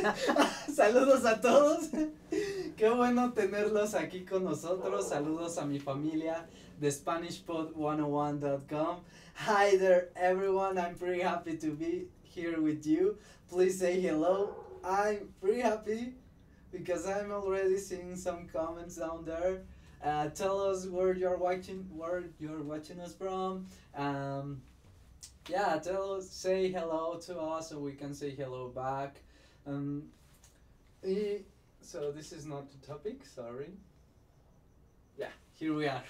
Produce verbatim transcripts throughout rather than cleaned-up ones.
Saludos a todos. Qué bueno tenerlos aquí con nosotros. Saludos a mi familia de Spanish Pod one oh one dot com. Hi there, everyone. I'm pretty happy to be here with you. Please say hello. I'm pretty happy because I'm already seeing some comments down there. Uh, tell us where you're watching, where you're watching us from. Um, yeah, tell us, say hello to us, so we can say hello back. Um, eh, so this is not the topic. Sorry. Yeah, here we are.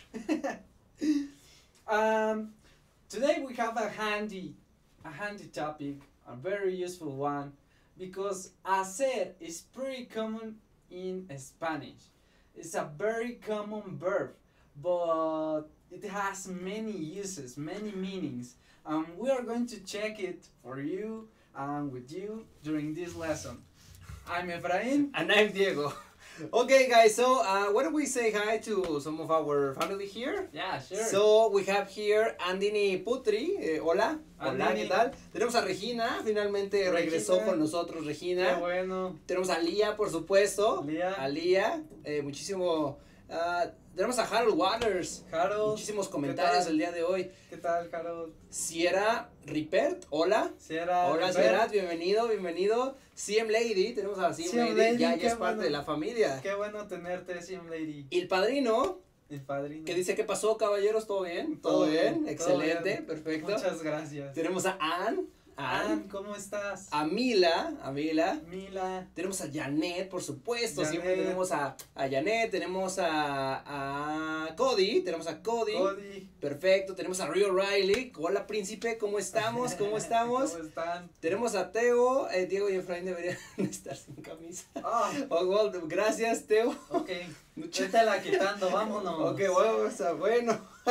um, today we have a handy, a handy topic, a very useful one, because hacer is pretty common in Spanish. It's a very common verb, but it has many uses, many meanings. And we are going to check it for you and with you during this lesson. I'm Efrain. And I'm Diego. Okay, guys, so uh, why don't we say hi to some of our family here? Yeah, sure. So we have here Andini Putri. Eh, hola. Hola, Andini. ¿qué tal? Tenemos a Regina, finalmente Regina. regresó con nosotros Regina. Qué bueno. Tenemos a Lía, por supuesto. Lía. A Lía. Eh, muchísimo. Uh, tenemos a Harold Waters. Harold. Muchísimos comentarios el día de hoy. ¿Qué tal, Harold? Sierra Ripert, hola. Sierra. Hola, Sierra, bienvenido, bienvenido. C M Lady, tenemos a C M, C M Lady, Lady, ya, qué ya es parte bueno. de la familia. Qué bueno tenerte, C M Lady. Y el padrino, El padrino. que dice, ¿qué pasó, caballeros? ¿Todo bien? Todo ¿Todo bien? bien, Excelente, todo bien. perfecto. Muchas gracias. Tenemos a Ann, Ann, Ann, ¿cómo estás? a Mila, a Mila. Mila. Tenemos a Janet, por supuesto, Janet. siempre tenemos a, a Janet, tenemos a, a Cody, tenemos a Cody. Cody. Perfecto, tenemos a Rio Riley. Hola, príncipe, ¿cómo estamos? ¿Cómo estamos? ¿Cómo están? Tenemos a Teo, eh, Diego y Efraín deberían estar sin camisa. Ah, Oh, well, gracias, Teo. ok. Mucho- Vétela quitando, vámonos. Ok, vamos a, bueno.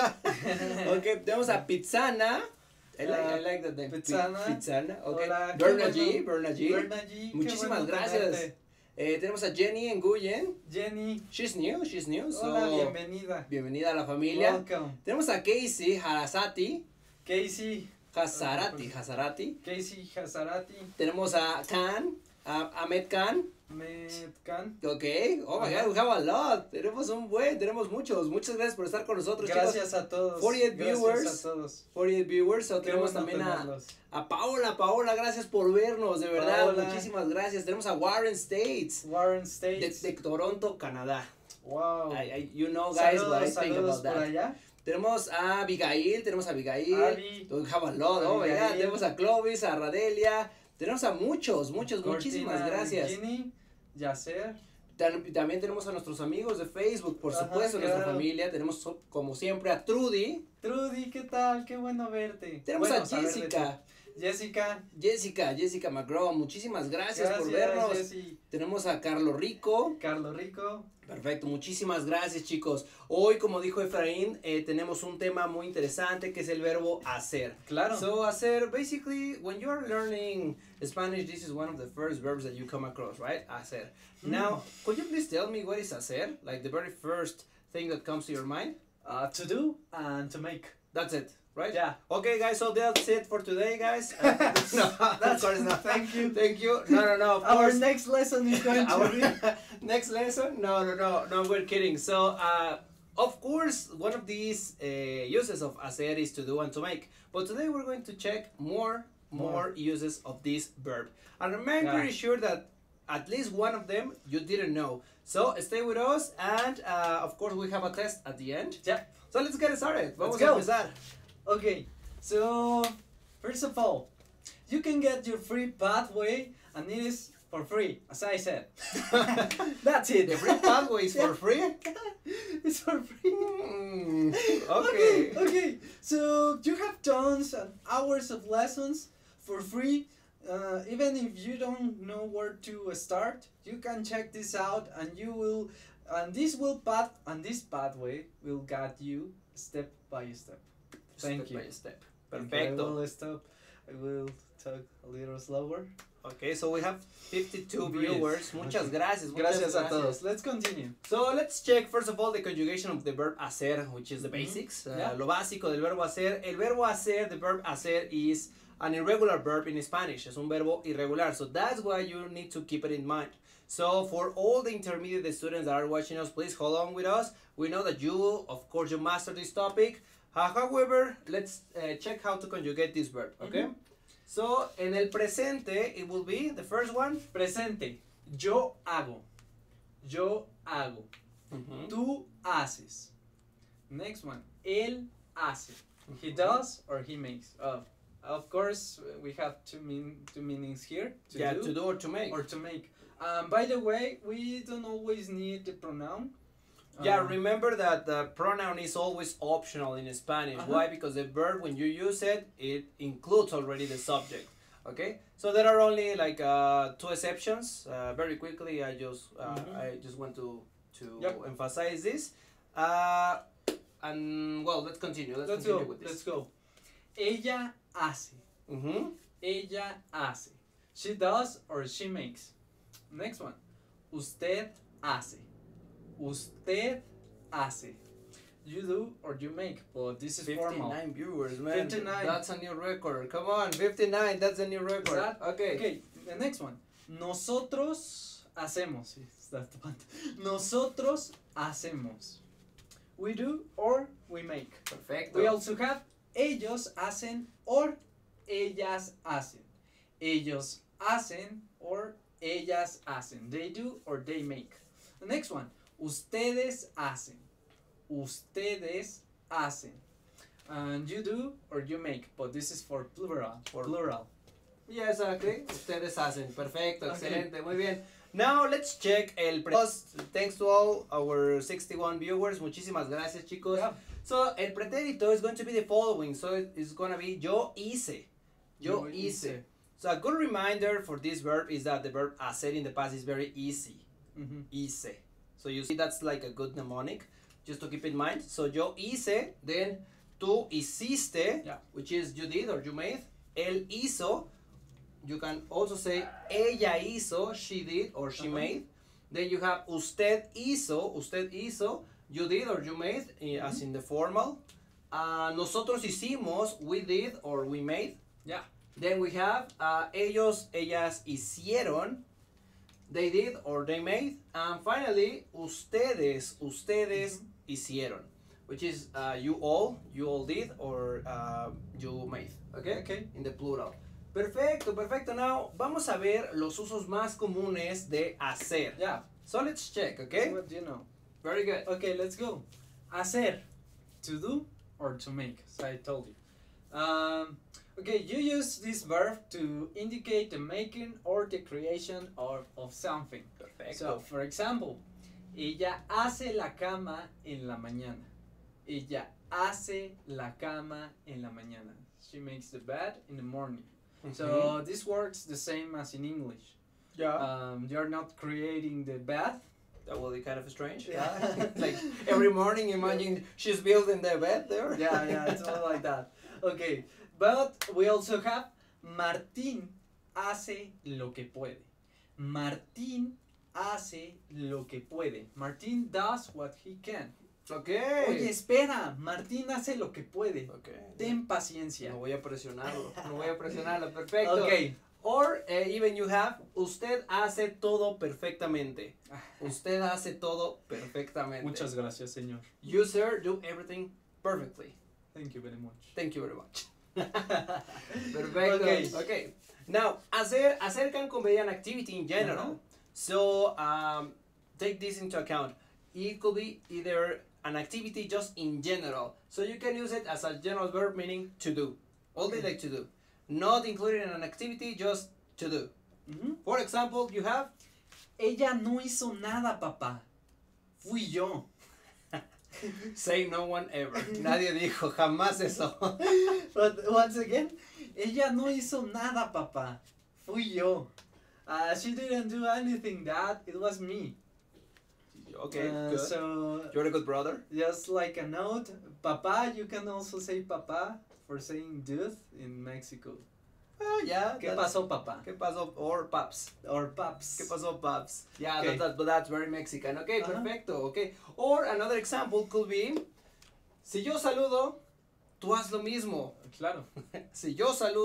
Ok, tenemos a Pizzana. I like, I like that name. Pizzana. Pi- Pizzana, ok. Hola, qué Berna bueno. G, Berna G. Berna G, qué Muchísimas bueno gracias. tenerte. Eh, tenemos a Jenny Nguyen. Jenny. She's new, she's new. So, Hola, bienvenida. bienvenida a la familia. Welcome. Tenemos a Casey Harasati. Casey. Hazarati, Hazarati. Casey Hazarati. Tenemos a Khan, a Ahmed Khan. Metcan. Ok, oh my Ajá. god, we have a lot. Tenemos un buen, tenemos muchos. Muchas gracias por estar con nosotros, Gracias chicos. a todos. cuarenta y ocho Gracias viewers. a todos. cuarenta y ocho viewers. So, Qué tenemos bueno también a, tenerlos. a Paola. Paola, gracias por vernos, de verdad. Paola. Muchísimas gracias. Tenemos a Warren States, Warren de, States. de Toronto, Canadá. Wow. I, I, you know, guys, saludos, what I think saludos about por that. allá. Tenemos a Abigail, tenemos a Abigail. Abby. We have a lot, oh my god. Abigail. Tenemos a Clovis, a Radelia. Tenemos a muchos, muchos, Cortina, muchísimas gracias. Ginny, Yacer. Tam- También tenemos a nuestros amigos de Facebook, por Ajá, supuesto, nuestra claro. familia. Tenemos, so- como siempre, a Trudy. Trudy, ¿qué tal? Qué bueno verte. Tenemos Bueno, a saber de Jessica. ti. Jessica. Jessica, Jessica McGraw. Muchísimas gracias, por vernos. Jessy. Tenemos a Carlos Rico. Carlos Rico. Perfecto, muchísimas gracias, chicos. Hoy, como dijo Efraín, eh, tenemos un tema muy interesante que es el verbo hacer. Claro. So, hacer, basically, when you're learning Spanish, this is one of the first verbs that you come across, right? Hacer. Mm. Now, could you please tell me what is hacer? Like the very first thing that comes to your mind? Uh, to do and to make. That's it, right? Yeah. Okay, guys, so that's it for today, guys. Uh, no, That's- of course not. thank you. Thank you. No, no, no, of Our course. next lesson is going to Our be. next lesson? No, no, no, no, we're kidding. So, uh, of course, one of these uh, uses of hacer is to do and to make. But today we're going to check more, more, More. uses of this verb. And I'm very Yeah. pretty sure that at least one of them you didn't know. So, stay with us, and uh, of course, we have a test at the end. Yeah. So, let's get started. Vamos Let's a go. empezar. Okay. So, first of all, you can get your free pathway, and it is for free, as I said. That's it. The free pathway is for free? It's for free. Hmm, Okay, okay. okay. So you have tons and hours of lessons for free. Uh, even if you don't know where to start, you can check this out, and you will, and this will path, and this pathway will guide you step by step. Thank Step you. by step. Okay, I Perfecto. will stop. I will talk a little slower. Okay, so we have fifty-two Breathe. viewers. Muchas Okay. gracias. Muchas Gracias a todos. Let's continue. So let's check first of all the conjugation of the verb hacer, which is the Mhm. basics. Uh, Yeah. Lo básico del verbo hacer. El verbo hacer, the verb hacer is an irregular verb in Spanish. Es un verbo irregular. So that's why you need to keep it in mind. So for all the intermediate students that are watching us, please hold on with us. We know that you, of course, you master this topic. Uh, however, let's uh, check how to conjugate this verb, okay? Mm-hmm. So, en el presente, it will be the first one. Presente. Yo hago. Yo hago. Mm-hmm. Tú haces. Next one. Él hace. He does or he makes. Uh, of course, we have two mean two meanings here. To yeah, do, to do or to make. Or to make. Um, by the way, we don't always need the pronoun. Yeah, um, remember that the pronoun is always optional in Spanish. Uh-huh. Why? Because the verb, when you use it, it includes already the subject. Okay, so there are only like uh, two exceptions. Uh, very quickly, I just uh, mm-hmm. I just want to to yep. emphasize this. Uh, and well, let's continue. Let's, let's continue go. with this. Let's go. Ella hace. Mm-hmm. Ella hace. She does or she makes. Next one. Usted hace. Usted hace. You do or you make, but this is fifty-nine formal. Viewers, man. fifty-nine. That's a new record. Come on, fifty-nine. That's a new record. That, okay. Okay. The next one. Nosotros hacemos. That's the one. Nosotros hacemos. We do or we make. Perfecto. We also have ellos hacen or ellas hacen. Ellos hacen or ellas hacen. They do or they make. The next one. Ustedes hacen. Ustedes hacen. And you do or you make, but this is for plural. For plural. Yeah, exactly. Ustedes hacen. Perfecto. Okay. Excelente. Muy bien. Now let's check el pretérito. Thanks to all our sixty-one viewers. Muchísimas gracias, chicos. Yeah. So el pretérito is going to be the following. So it's going to be yo hice. Yo, yo hice. hice. So a good reminder for this verb is that the verb hacer in the past is very easy. Mm-hmm. Hice. So you see that's like a good mnemonic, just to keep in mind. So yo hice, then tú hiciste, yeah. which is you did or you made. Él hizo. You can also say ella hizo, she did or she uh-huh. made. Then you have usted hizo, usted hizo, you did or you made, mm-hmm. as in the formal. Uh, nosotros hicimos, we did or we made. Yeah. Then we have uh, ellos, ellas hicieron, they did or they made. And finally, ustedes, ustedes mm-hmm. hicieron, which is uh, you all, you all did or uh, you made. Okay? Okay. In the plural. Perfecto, perfecto. Now, vamos a ver los usos más comunes de hacer. Yeah. So let's check, okay? What do you know? Very good. Okay, let's go. Hacer, to do or to make, as I told you. Um, okay, you use this verb to indicate the making or the creation of, of something. Perfecto. So, for example, ella hace la cama en la mañana. Ella hace la cama en la mañana. She makes the bed in the morning. Mm-hmm. So this works the same as in English. Yeah. Um, you're not creating the bed. That will be kind of strange. Yeah. Like every morning, imagine she's building the bed there. Yeah, yeah, it's all like that. Okay, but we also have Martín hace lo que puede. Martín hace lo que puede. Martín does what he can. Okay. Oye, espera, Martín hace lo que puede. Okay. Ten paciencia. No voy a presionarlo. No voy a presionarlo. Perfecto. Okay. Or uh, even you have, usted hace todo perfectamente. Usted hace todo perfectamente. Muchas gracias, señor. You, sir, do everything perfectly. Thank you very much. Thank you very much. Perfecto. Okay. Okay. Now, hacer, hacer can convey an activity in general. Uh-huh. So, um, take this into account. It could be either an activity just in general. So you can use it as a general verb meaning to do. Only Okay. like to do. Not included in an activity, just to do. Mm-hmm. For example, you have... Ella no hizo nada, papá. Fui yo. Say no one ever. Nadie dijo jamás eso. But once again, ella no hizo nada, papá. Fui yo. Uh, she didn't do anything, Dad. It was me. Okay, uh, good. So you're a good brother. Just like a note, papa. You can also say papa for saying dude in Mexico. Uh, yeah. ¿Qué pasó, papá? ¿Qué pasó? Or paps. Or paps. ¿Qué pasó, paps? Yeah, Okay. that, that, but that's very Mexican. Okay, Uh-huh. perfecto. Okay. Or another example could be, si yo saludo, tú haz lo mismo. Claro. Si yo saludo,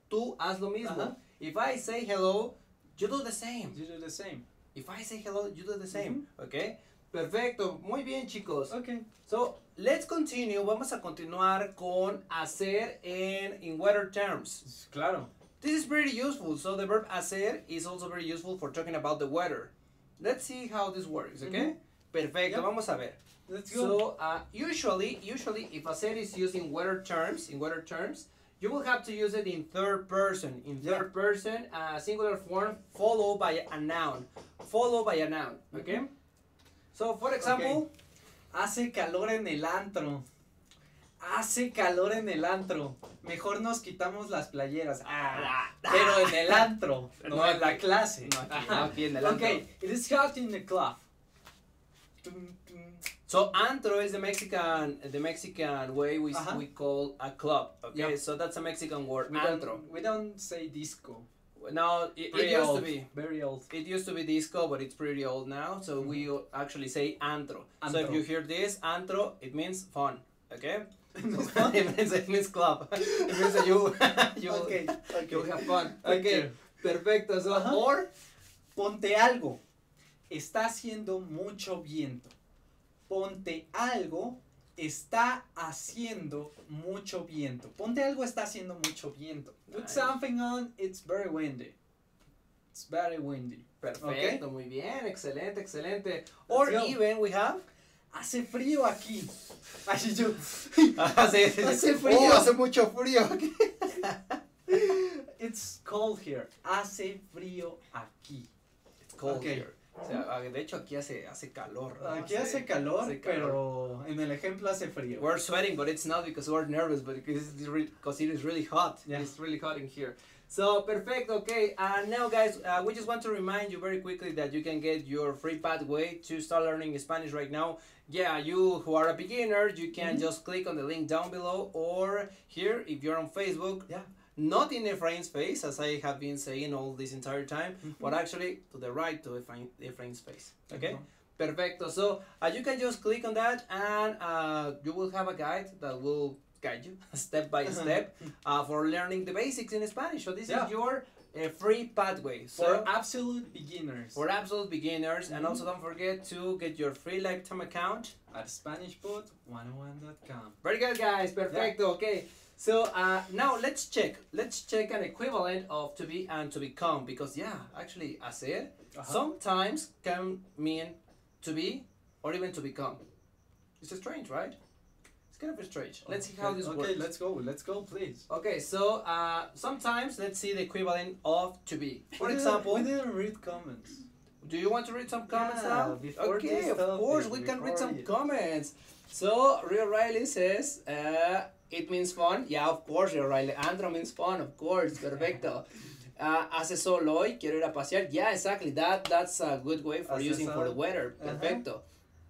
tú haz lo mismo. Ajá. If I say hello, you do the same. You do the same. If I say hello, you do the same. Okay? Perfecto. Muy bien, chicos. Okay. So, let's continue. Vamos a continuar con hacer en in weather terms. Claro. This is pretty useful. So, the verb hacer is also very useful for talking about the weather. Let's see how this works, okay? Mm-hmm. Perfecto. Yep. Vamos a ver. Let's go. So, uh, usually, usually, if hacer is used in weather terms, in weather terms, you will have to use it in third person. In third Yeah. person, uh, singular form, followed by a noun. Followed by a noun, okay? Mhm. So, for example, Hace calor en el antro. Hace calor en el antro. Mejor nos quitamos las playeras. Ah, pero en el antro, no, No en la aquí. clase. No aquí, Ajá. no aquí en el antro. Okay, it is hot in the club. Tum, tum. so antro is the Mexican, the Mexican way we Uh-huh. we call a club. Okay, Yeah. so that's a Mexican word. We Antro. don't, we don't say disco. Now it, it Pretty used old. to be. Very old. It used to be disco, but it's pretty old now. So we actually say antro. So if Antro. you hear this antro, it means fun. Okay. It's So fun. it means it means club. It means that you you Okay, okay. you have fun. Okay. Okay. Perfecto. So Ajá. or Ponte algo. Está haciendo mucho viento. Ponte algo. Está haciendo mucho viento. Ponte algo está haciendo mucho viento. Put Nice. something on, it's very windy. It's very windy. perfecto. Muy bien. Excelente. Excelente. Or go. even we have. Hace frío aquí. Ay, yo. hace, Hace frío. Oh, hace mucho frío. It's cold here. Hace frío aquí. It's cold Okay. here. O sea, ah, de hecho aquí hace hace calor. ¿no? Aquí hace calor, hace calor. pero en el ejemplo hace frío. We're sweating, but it's not because we're nervous, but because it's re- because it is really hot. Yeah. It's really hot in here. So, perfect, okay. Uh, now, guys, uh, we just want to remind you very quickly that you can get your free pathway to start learning Spanish right now. Yeah, you who are a beginner, you can Mhm. just click on the link down below, or here, if you're on Facebook, Yeah. not in Efrain's face, as I have been saying all this entire time, Mhm. but actually to the right to Efrain, Efrain's face, okay? Mhm. Perfecto. So uh, you can just click on that, and uh, you will have a guide that will guide you step by step uh, for learning the basics in Spanish. So this Yeah. is your uh, free pathway. So For absolute beginners. for absolute beginners, and Mhm. also don't forget to get your free lifetime account. At Spanish Pod one oh one dot com. Very good, guys. Perfecto. Okay. So uh, now let's check. Let's check an equivalent of to be and to become, because yeah, actually, hacer Uh-huh. sometimes can mean to be or even to become. It's strange, right? It's kind of strange. Let's see how Okay, this okay, works. let's go. Let's go, please. Okay, so uh, sometimes let's see the equivalent of to be. For We didn't- example, we didn't read comments. do you want to read some comments Yeah, now? before Okay, this of topic, course we can read before some it. comments. So Real Riley says, uh, it means fun. Yeah, of course, Real Riley. Andro means fun, of course. Perfecto. Uh, hace sol hoy, quiero ir a pasear. Yeah, exactly. That that's a good way for Hace using for the sol. weather. Uh-huh. Perfecto.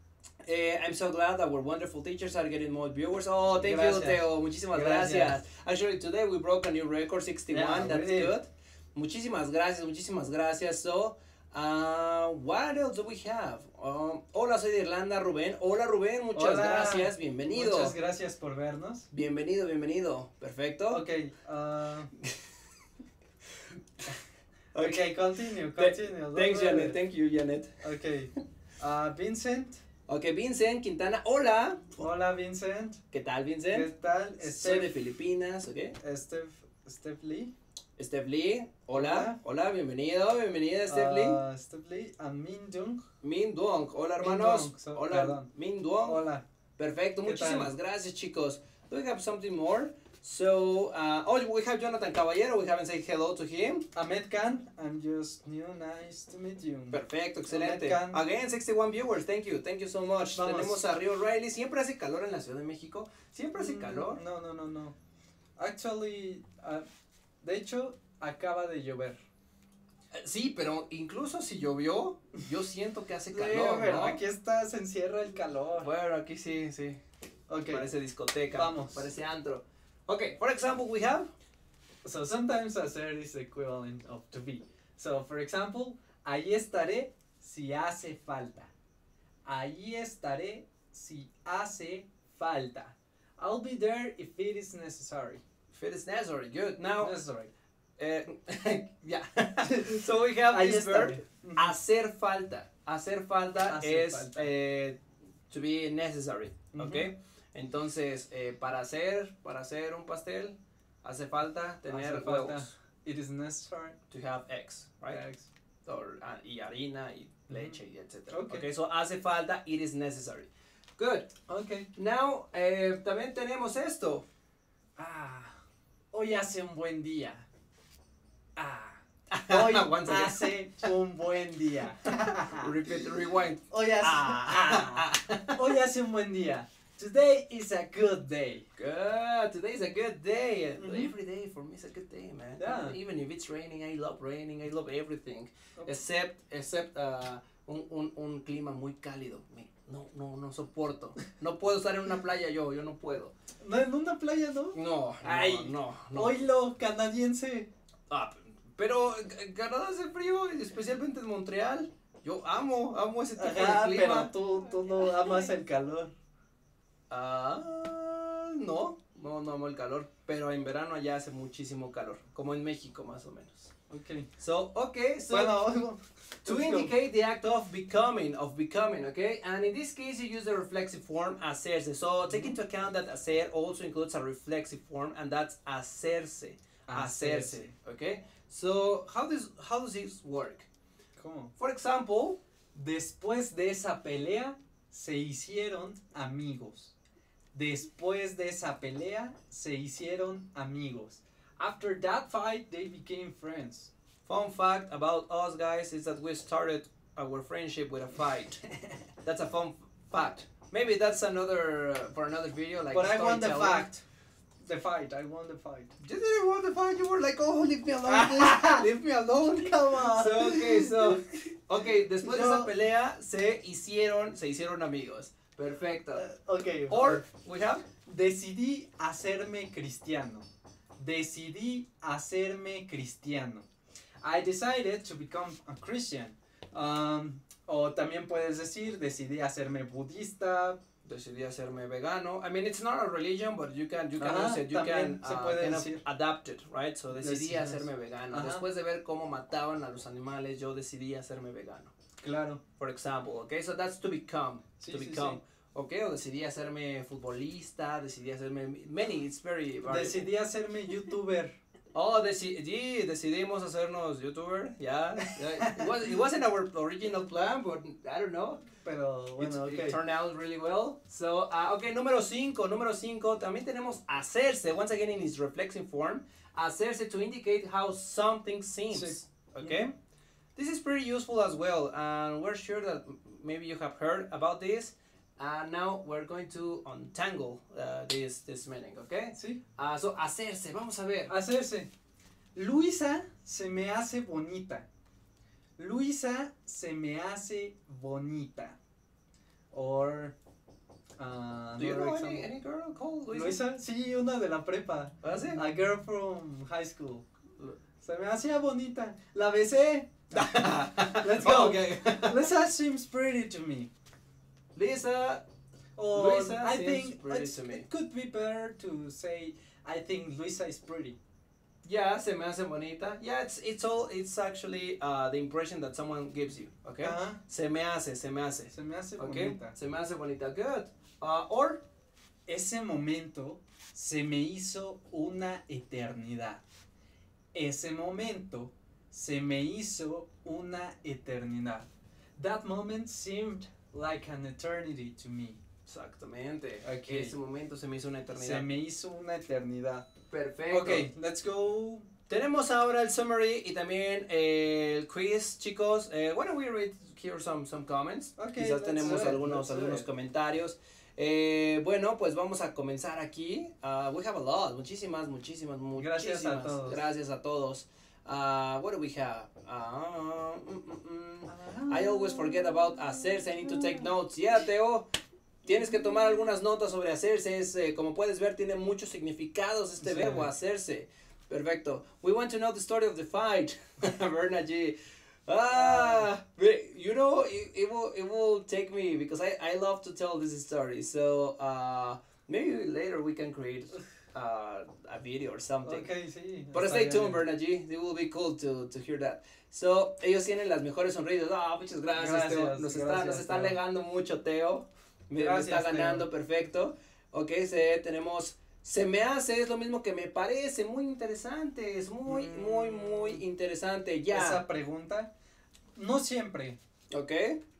Eh, I'm so glad that our wonderful teachers are getting more viewers. Oh, thank Gracias. you, Teo. Muchísimas Gracias. gracias. Actually, today we broke a new record, sixty-one. Yeah, we That's did. good. Muchísimas gracias, muchísimas gracias. So, uh, what else do we have? Um, hola, soy de Irlanda, Rubén. Hola, Rubén. Muchas Hola. gracias. Bienvenido. Muchas gracias por vernos. Bienvenido, bienvenido. Perfecto. Okay. Uh, Okay. okay, continue, Th- continue. don't Thanks, worry. Janet. Thank you, Janet. Okay. Uh, Vincent. Ok, Vincent Quintana. Hola. Hola, Vincent. ¿Qué tal, ¿Qué Vincent? tal? Soy de Steph, Filipinas, ok. Steph, Steph Lee. Steph Lee. Hola. Hola, bienvenido. Bienvenida, Steph Lee. Uh, Steph Lee. And Min Jung. Min Duong. Hola, Min hermanos. Duong, so- Hola, perdón. Min Duong. Hola. Perfecto. ¿Qué Muchísimas tal? gracias, chicos. Do we have something more? So, uh, oh, we have Jonathan Caballero. We haven't said hello to him. Ahmed Khan. I'm just new. Nice to meet you. Perfecto, excelente. Ahmed Khan. Again, sixty-one viewers. Thank you. Thank you so much. Vamos. Tenemos a Rio Riley. Siempre hace calor en la Ciudad de México. Siempre hace Mm, calor. No, no, no, no. Actually, uh, de hecho, acaba de llover. Eh, Sí, pero incluso si llovió, yo siento que hace Sí, calor, pero ¿no? aquí está, se encierra el calor. Bueno, aquí sí, sí. Okay. Parece discoteca. Vamos. Parece antro. Okay, for example, we have. So sometimes hacer is equivalent of to be. So for example, ahí estaré si hace falta. Ahí estaré si hace falta. I'll be there if it is necessary. If it is necessary. Good. Now, Necessary. Uh, yeah. So we have Ahí this está verb, bien. hacer falta. Hacer falta Hacer es falta. eh, to be necessary, Ujú. ¿ok? Entonces, eh, para hacer, para hacer un pastel, hace falta tener Hace falta. huevos. It is necessary. To have eggs, right? Eggs. Or, uh, y harina, y leche, y etcétera. Okay. Okay, so hace falta, it is necessary. Good. Okay. Now, eh, también tenemos esto. Ah, hoy hace un buen día. Ah, hoy Once again. hace un buen día. Repeat, rewind. Hoy hace, Ah. ah, hoy hace un buen día. Today is a good day. Good. Today is a good day. Mhm. Every day for me is a good day, man. Yeah. Even if it's raining, I love raining. I love everything, Okay. except except uh, un, un, un clima muy cálido. Me, no no no soporto. No puedo estar en una playa yo. Yo no puedo. No, en una playa, ¿no? No. Ay, no. no, no. Oílo, canadiense. Ah, pero eh, Canadá hace frío, especialmente en Montreal. Yo amo, amo ese tipo Ajá, de pero clima. tú, tú no amas el calor. Ah, no, no, no amo el calor. Pero en verano allá hace muchísimo calor, como en México más o menos. Okay. So, okay, so Bueno, to let's go. indicate the act of becoming, of becoming, okay? And in this case, you use the reflexive form hacerse. So take into account that hacer also includes a reflexive form, and that's hacerse. Hacerse, okay? So how does how does this work? ¿Cómo? For example, Después de esa pelea se hicieron amigos. Después de esa pelea se hicieron amigos. After that fight, they became friends. fun fact about us guys is that we started our friendship with a fight. That's a fun fact. Maybe that's another uh, for another video, like. But I won the storytelling. fact. The fight. I won the fight. You didn't want the fight. You were like, oh, leave me alone, please. Leave me alone. Come on. So, okay, so, okay, después de Yo- esa pelea se hicieron, se hicieron amigos. Perfecto. Uh, okay. Or we have Decidí hacerme cristiano. Decidí hacerme cristiano. I decided to become a Christian. Um, o también puedes decir, decidí hacerme budista. decidí hacerme vegano. I mean, it's not a religion, but you can you can Ajá, use it. You también can se uh, puede kind of decir. adapt it, right? So decidí Decides. hacerme vegano. Ajá. Después de ver cómo mataban a los animales, yo decidí hacerme vegano. Claro. For example, okay? So that's to become. Sí, to sí, become. sí. Okay, o decidí hacerme futbolista, decidí hacerme many, it's very variable. Decidí hacerme youtuber. Oh, decidí, decidimos hacernos youtuber, yeah. yeah. It, was, it wasn't our original plan, but I don't know. Pero bueno, It, ok. it turned out really well. So, uh, okay, número cinco, número cinco, también tenemos hacerse, once again in its reflexive form, hacerse to indicate how something seems, Sí. okay? This is pretty useful as well, and we're sure that m- maybe you have heard about this. And now we're going to untangle uh, this, this meaning, okay? Sí. Uh, so, hacerse, vamos a ver. Hacerse. Luisa se me hace bonita. Luisa se me hace bonita. Or. Uh, Do you another know example. any, any girl called Luisa? Luisa, sí, una de la prepa. ¿Ah, sí? A girl from high school. Se me hacía bonita. La besé. Let's go. Okay. Lisa seems pretty to me. Lisa, Or Luisa I seems think pretty it's- to me. it could be better to say I think Luisa is pretty. yeah, se me hace bonita. Yeah, it's it's all it's actually uh, the impression that someone gives you. Okay. Ajá. Se me hace, se me hace. Se me hace Okay. bonita. Se me hace bonita. Good. Uh, or Ese momento se me hizo una eternidad. Ese momento se me hizo una eternidad. That moment seemed like an eternity to me. exactamente. Okay. Ese momento se me hizo una eternidad. Se me hizo una eternidad. Perfecto. Okay, let's go. Tenemos ahora el summary y también eh, el quiz, chicos. Eh, why don't we read here some, some comments? Okay, Quizás let's tenemos do it, algunos, let's do algunos it. comentarios. Eh, bueno, pues vamos a comenzar aquí. Uh, we have a lot. Muchísimas, muchísimas, muchísimas. Gracias a todos. Gracias a todos. Uh, what do we have? Uh, mm, mm, mm. I always forget about hacerse. I need to take notes. Yeah, Teo. Tienes que tomar algunas notas sobre hacerse. Es, eh, como puedes ver, tiene muchos significados este Sí. verbo, hacerse. Perfecto. We want to know the story of the fight. Berna G. Ah, but, you know, it, it will it will take me because I, I love to tell this story. So uh, maybe later we can create uh, a video or something. Okay, sí. But stay tuned, Berna G. It will be cool to, to hear that. So, ellos tienen las mejores sonrisas. Ah, muchas gracias, Gracias, Teo. Nos, está, gracias, nos están Teo. legando mucho, Teo. Me, me Gracias, está ganando, Teo. perfecto. Ok, se, tenemos... Se me hace, es lo mismo que me parece, muy interesante, es muy, Mm. muy, muy interesante, ya. Esa pregunta, no siempre, Ok.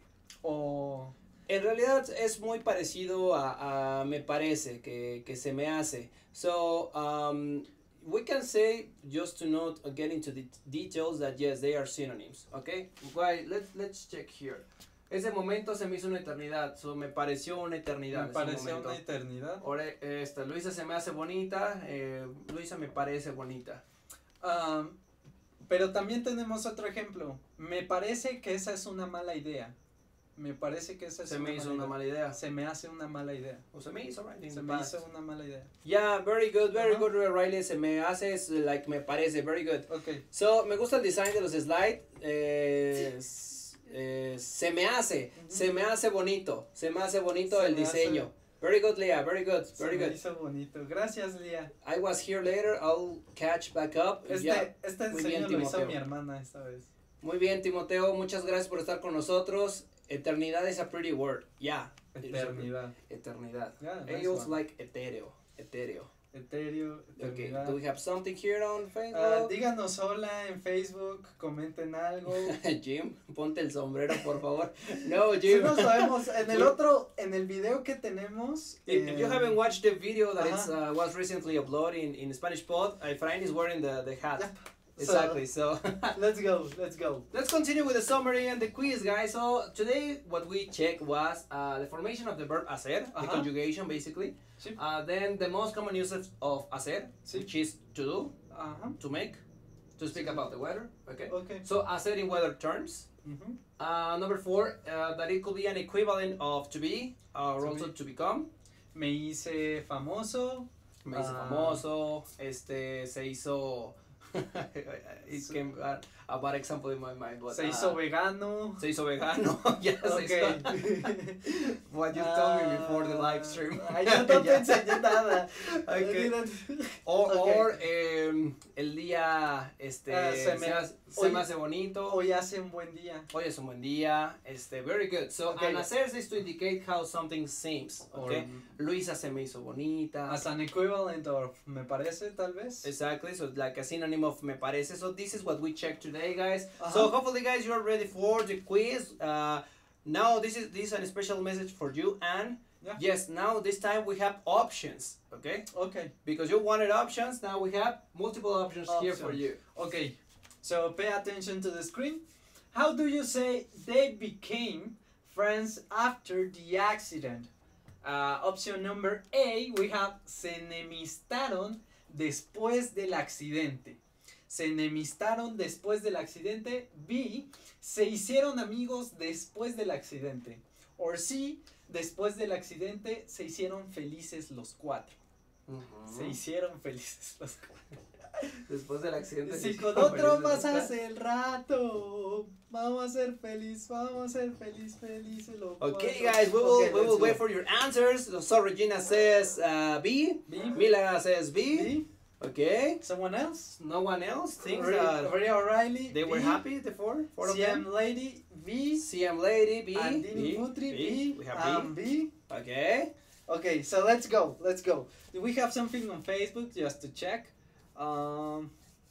o... En realidad es muy parecido a, a me parece, que, que se me hace. So, um, we can say, just to not get into the details, that yes, they are synonyms, okay? Why, let's, let's check here. Ese momento se me hizo una eternidad, so me pareció una eternidad. Me ese pareció momento. una eternidad. Ahora, esta, Luisa se me hace bonita, eh, Luisa me parece bonita. Um, pero también tenemos otro ejemplo. Me parece que esa es una mala idea. Me parece que esa es Se una me hizo mala una idea. mala idea. Se me hace una mala idea. O se me hizo, right? in Se the me past. hizo una mala idea. Yeah, very good, very Ajá. good, Riley. Se me hace, es like, me parece, very good. Ok. So, me gusta el design de los slides. Eh, s- eh, se me hace, Ujú. se me hace bonito. Se me hace bonito Se el me hace- diseño. Very good, Leah, very good, Se very me good. hizo bonito. Gracias, Lía. I was here later, I'll catch back up. Este, Yeah. este Muy enseño bien, lo hizo Timoteo. mi hermana esta vez. Muy bien, Timoteo, muchas gracias por estar con nosotros. Eternidad is a pretty word. Yeah. Eternidad. Eternidad. Yeah, nice Ellos one. like etéreo. Etéreo. Etéreo, Okay, eternidad. do we have something here on Ah, Facebook? díganos hola en Facebook, comenten algo. Jim, ponte el sombrero, por favor. No, Sí Jim. no sabemos, en el otro, en el video que tenemos. If, if you eh, haven't watched the video that it's, Ajá. uh, was recently uploaded in, in Spanish Pod, Efrain is wearing the, the hat. Yep. Exactly, so Let's go, let's go. let's continue with the summary and the quiz, guys. So today what we checked was uh, the formation of the verb hacer, the Ajá. conjugation basically. Sí. Uh, then the most common usage of hacer, Sí. which is to do, Ajá. to make, to speak Sí. about the weather. Okay. Okay. So hacer in weather terms. Ujú. Uh, number four, uh, that it could be an equivalent of to be uh, or To also be. to become. Me hice famoso. Me hice Ah. famoso, este, se hizo, it Sí. came uh, a bad example in my mind, but, Se uh, hizo vegano. se hizo vegano, ya se Okay. hizo, what you told me before the live stream. Ay, yo no te Ya. enseñé nada. Okay. Olvídate. Or, Okay. or em, el día, este, Ah, se se, me- hace- se hoy- me hace bonito. Hoy hace un buen día. Hoy es un buen día, este, very good. So, Okay. an hacerse is to indicate how something seems, okay? Or, Luisa se me hizo bonita. as an equivalent of, me parece, tal vez. Exactly, so like a synonym of me parece. So this is what we checked today, guys. Uh-huh. So hopefully, guys, you're ready for the quiz. Uh, now this is this is a special message for you, and Yeah. yes, now this time we have options, okay? Okay. Because you wanted options, now we have multiple options, here for Options. you. Okay. So pay attention to the screen. How do you say they became friends after the accident? Uh, option number A, we have se enemistaron después del accidente. Se enemistaron después del accidente. B, se hicieron amigos después del accidente. Or C, después del accidente se hicieron felices los cuatro. Se hicieron felices los cuatro. Después del accidente. Si se con hicieron otro felices, pasas el rato, vamos a ser feliz, vamos a ser feliz, felices los Okay, cuatro. guys, we will Okay, we will let's wait go. for your answers. So Regina says uh, B. B, Mila says B. B, Okay. someone else? No one else thinks Ray, that Ray O'Reilly, they were B, happy. The four, four of C M them. Lady, B, C M Lady B. Andini B, Putri, B. B, We have um, B. B. Okay. Okay, so let's go, let's go. Do we have something on Facebook just to check? Um,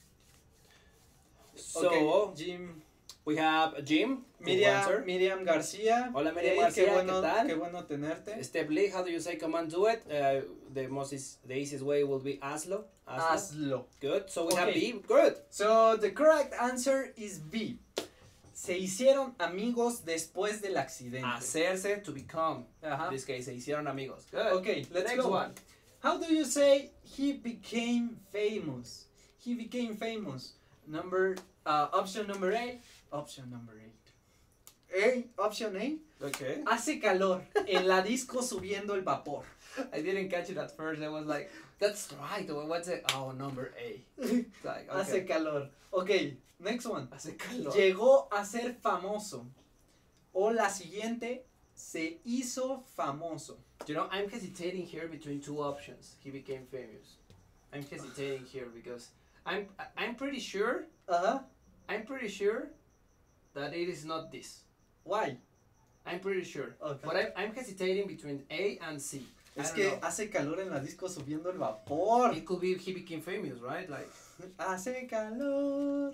So okay, Jim, we have Jim. who Miriam, answered. Miriam García. Hola, Miriam Hey, García, qué bueno, ¿qué tal? qué bueno tenerte. Step Lee, how do you say command do it? Uh, the most is, the easiest way will be hazlo. Hazlo. Hazlo. Good. So we have Okay. B. Good. So the correct answer is B. Se hicieron amigos después del accidente. Hacerse to become. Ajá. In this case, se hicieron amigos. Good. Okay, let's Next go. one. How do you say he became famous? He became famous. Number uh, option number A. Option number eight. A. Option A. Okay. Hace calor en la disco subiendo el vapor. I didn't catch it at first. I was like, that's right. What's it? Oh, number A. It's like, okay. Hace calor. Okay, next one. Hace calor. Llegó a ser famoso. O la siguiente, se hizo famoso. You know, I'm hesitating here between two options. He became famous. I'm hesitating here because I'm I'm pretty sure Ajá. I'm pretty sure that it is not this. Why? I'm pretty sure. Okay. But I'm, I'm hesitating between A and C. I Es don't que know. hace calor en la disco subiendo el vapor. It could be he became famous, right? Like Hace calor.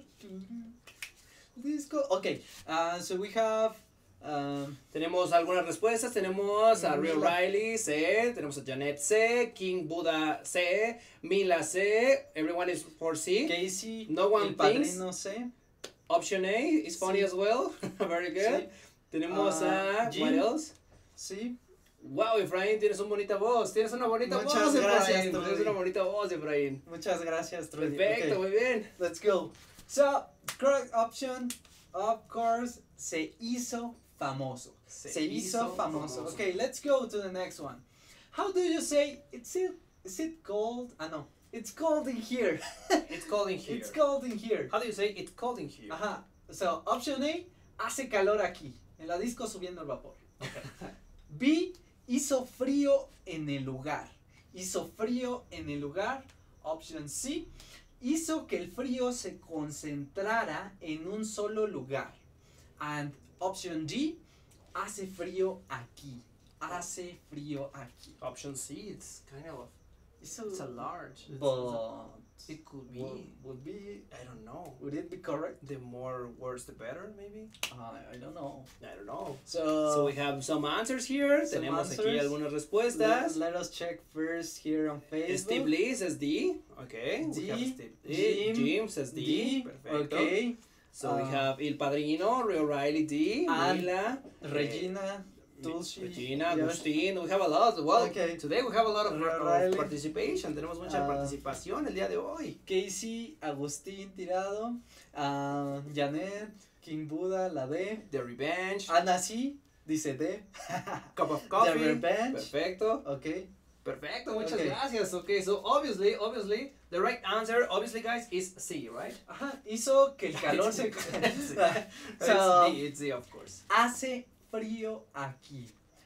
Disco. Okay. Uh, so we have. Um, tenemos algunas respuestas. Tenemos a Rio Mila. Riley C, tenemos a Janet C, King Buddha C, Mila C. Everyone is for C. Casey. No one El thinks. Padrino C. Option A is funny Sí. as well. Very good. Sí. Tenemos Ah, a Jim. what else? Sí. Wow, Efraín, tienes una bonita voz. Tienes una bonita Muchas voz, gracias, Efraín. Trudy. Tienes una bonita voz, Efraín. Muchas gracias, Trudy. Perfecto, Okay, muy bien. let's go. So, correct option, of course, se hizo famoso. Se, hizo, famoso. Okay, let's go to the next one. How do you say, it's it, is it cold? Ah, no. It's cold in here. It's cold in here. It's cold in here. How do you say it's cold in here? Ajá. So, option A, hace calor aquí. En la disco subiendo el vapor. B, hizo frío en el lugar. Hizo frío en el lugar. Option C, hizo que el frío se concentrara en un solo lugar. And option D, hace frío aquí. Hace frío aquí. Option C, it's kind of, Hizo, it's a large. It's- but it could be, would, would be, I don't know. would it be correct? The more words, the better, maybe? Uh, I don't know. I don't know. So, So we have some answers here. Some Tenemos aquí answers. algunas let, respuestas. let us check first here on Facebook. Steve Lee says D. Okay. D. We have Steve Lee. Jim. Jim says D. D. Perfecto. Okay. So we Uh, have Il Padrino, Rio Riley D. and Mila. Regina, eh, Tulsi, Regina, Josh. Agustín. We have a lot. Well, Okay. today we have a lot of, Rio of Riley. participation. Tenemos mucha Uh, participación el día de hoy. Casey, Agustín Tirado, uh, Janet, King Buddha, la D, The Revenge. Ana C, dice D, Cup of The Coffee. Revenge, Perfecto. ok, Perfecto. Muchas Okay. gracias. Okay. So obviously, obviously, the right answer, obviously, guys, is C, right? ajá, hizo que el calor se... Sí. So, It's D, it's D, of course. hace frío aquí,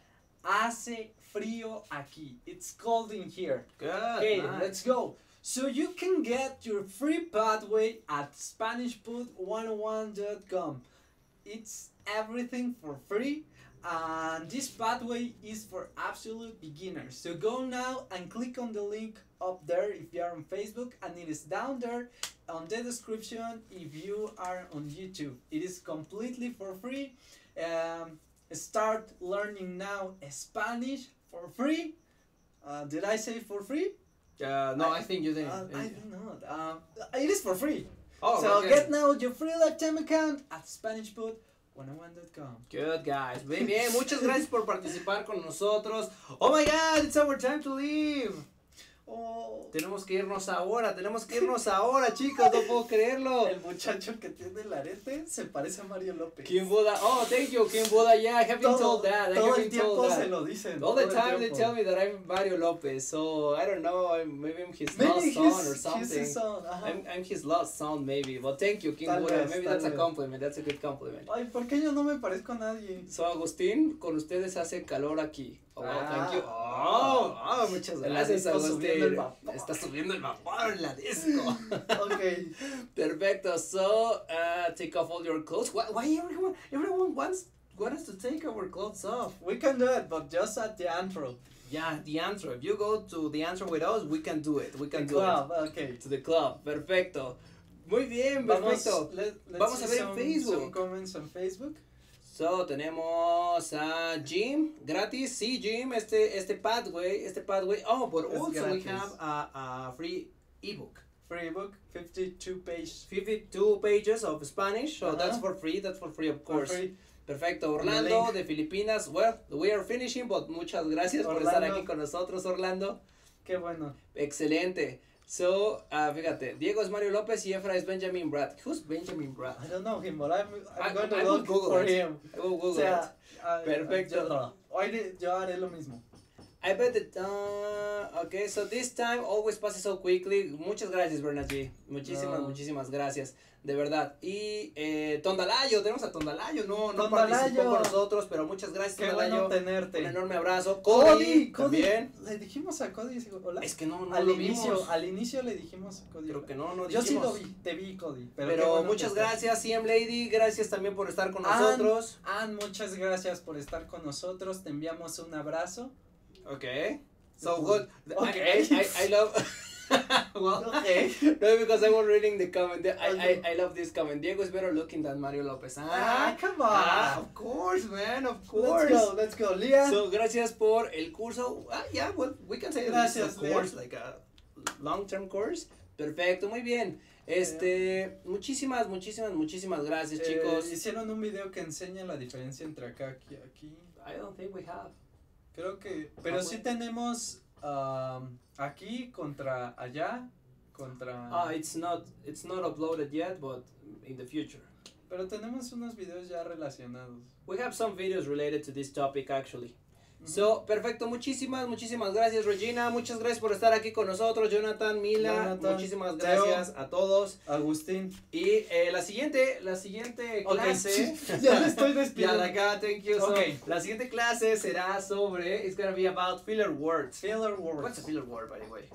hace frío aquí, it's cold in here. Good. Okay, nice. let's go. So you can get your free pathway at Spanish Pod one oh one dot com. It's everything for free, and this pathway is for absolute beginners. So go now and click on the link up there if you are on Facebook, and it is down there on the description if you are on YouTube. It is completely for free. Um, start learning now Spanish for free. Uh, did I say for free? Uh, no, I, I- think you didn't. Uh, I don't know. Um, it is for free. oh, so okay. get now your free lifetime account at Spanish Pod one oh one dot com. Good, guys. Muy bien. Muchas gracias por participar con nosotros. Oh my God, it's our time to leave. Oh, Tenemos que irnos ahora. Tenemos que irnos ahora, chicos. No puedo creerlo. el muchacho que tiene el arete se parece a Mario López. Kim Buddha. Oh, thank you, Kim Buddha. Yeah, I have been todo, told that. I todo have el been tiempo told se that. lo dicen. All the todo el time they tiempo. tell me that I'm Mario Lopez, so I don't know. I'm, maybe I'm his Maybe lost he's, son or he's something. his son. Ajá. I'm, I'm his lost son, maybe. But thank you, King Tal Buddha. vez, Maybe tal that's a vez. compliment. That's a good compliment. Ay, ¿por qué yo no me parezco a nadie? So, Agustín, con ustedes hace calor aquí. Oh, well, Ah. thank you. Oh, oh, muchas En la gracias, disco subiendo el Agustín. vapor. Está subiendo el vapor en la disco. Okay. Perfecto. So, uh, take off all your clothes. Why, why everyone, everyone wants, wants us to take our clothes off? We can do it, but just at the intro. Yeah, the answer. If you go to the answer with us, we can do it. We can The do club, okay. it. To the club. Perfecto. Muy bien, Vamos, perfecto. let, let's Vamos a see ver en some, Facebook. some comments on Facebook. So, tenemos a Jim, gratis, sí, Jim, este, este pathway, este pathway. Oh, but Es also we gratis. have a, a free ebook. Free book, fifty-two page. fifty-two pages of Spanish, so Uh-huh. that's for free, that's for free, of for course. free. Perfecto, And the Orlando link. de Filipinas. Well, we are finishing, but muchas gracias por estar Orlando. aquí con nosotros, Orlando. Qué bueno. Excelente. So, ah, fíjate, Diego es Mario López y Efra es Benjamin Brad. Who's Benjamin Brad? I don't know him, but I'm, I'm I- going to I will look Google for it. him. I will Google O sea, it. ah, Perfecto. Yo, hoy de- yo haré lo mismo. I bet that, uh, okay, so this time always passes so quickly. Muchas gracias, Bernard G. Muchísimas, No. muchísimas gracias. De verdad. Y eh, Tondalayo, tenemos a Tondalayo. No, no Tondalayo. participó con nosotros, pero muchas gracias, Qué Tondalayo. bueno tenerte. Un enorme abrazo. Cody, Cody, Cody. también. Le dijimos a Cody, hola. Es que no, no al lo inicio, vimos. al inicio le dijimos a Cody. Creo que no, no Yo sí dijimos. lo vi, te vi, Cody. Pero, Pero, qué bueno muchas que estás. gracias, C M Lady. Gracias también por estar con Ann, nosotros. Ann, muchas gracias por estar con nosotros. Te enviamos un abrazo. Okay. So good. Okay. I, I, I love. Well, Okay. no, because I was reading the comment. I, Okay. I, I love this comment. Diego is better looking than Mario Lopez. Ah, Ah, come on. ah, of course, man, of course. Let's go, let's go. Leah. So, gracias por el curso. Ah, yeah, well, we can say that this is Gracias, a course, like a long-term course. Perfecto, muy bien. Este, muchísimas, muchísimas, muchísimas gracias, Eh, chicos. hicieron un video que enseña la diferencia entre acá y aquí. I don't think we have. Creo que. Pero Ah, sí bueno. tenemos um, aquí contra allá. Contra. Ah, it's not, it's not uploaded yet, but in the future. Pero tenemos unos videos ya relacionados. We have some videos related to this topic actually. Ujú. So, perfecto, muchísimas, muchísimas gracias Regina, muchas gracias por estar aquí con nosotros, Jonathan, Mila, Jonathan, muchísimas Teo. gracias a todos. Agustín. Y eh, la siguiente, la siguiente Ok, clase, ya le estoy ya despidiendo. de acá, thank you. So, Okay. la siguiente clase será sobre, it's gonna be about filler words. Filler words. What's a filler word, by the way?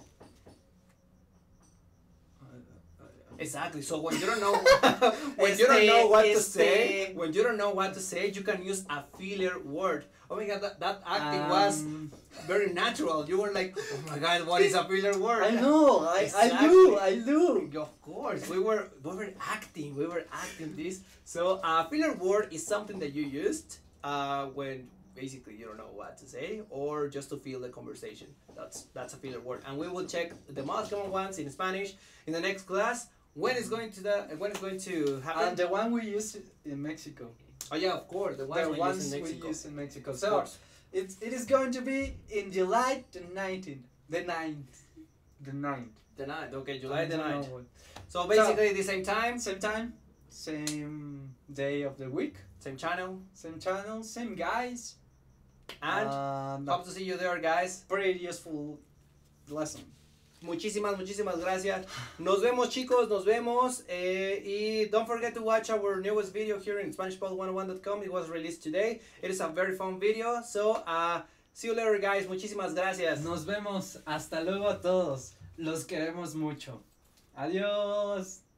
Exactly. So when you don't know when you don't know what to say, Este, when you don't know what to say, you can use a filler word. Oh my god, that, that acting was Um, very natural. You were like, oh my god, what is a filler word? I know, I, I Exactly. do, I do. Of course, we were we were acting, we were acting this. So a filler word is something that you used uh, when basically you don't know what to say or just to fill the conversation. That's that's a filler word, and we will check the most common ones in Spanish in the next class. When is going to the when is going to happen? And the one we use in Mexico. Oh yeah, of course, the ones The we ones use in we Mexico. use in Mexico. Of So course. it it is going to be in July the nineteenth, the ninth, the ninth. The ninth, okay, July I the don't know ninth. what. So basically the same time, Same time, same day of the week, same channel, same channel, same guys, and and hope to see you there, guys. pretty useful lesson. Muchísimas, muchísimas gracias. Nos vemos, chicos, nos vemos. Eh, y don't forget to watch our newest video here in Spanish Pod one oh one dot com. It was released today. It is a very fun video. So, uh, see you later, guys. Muchísimas gracias. Nos vemos. Hasta luego a todos. Los queremos mucho. Adiós.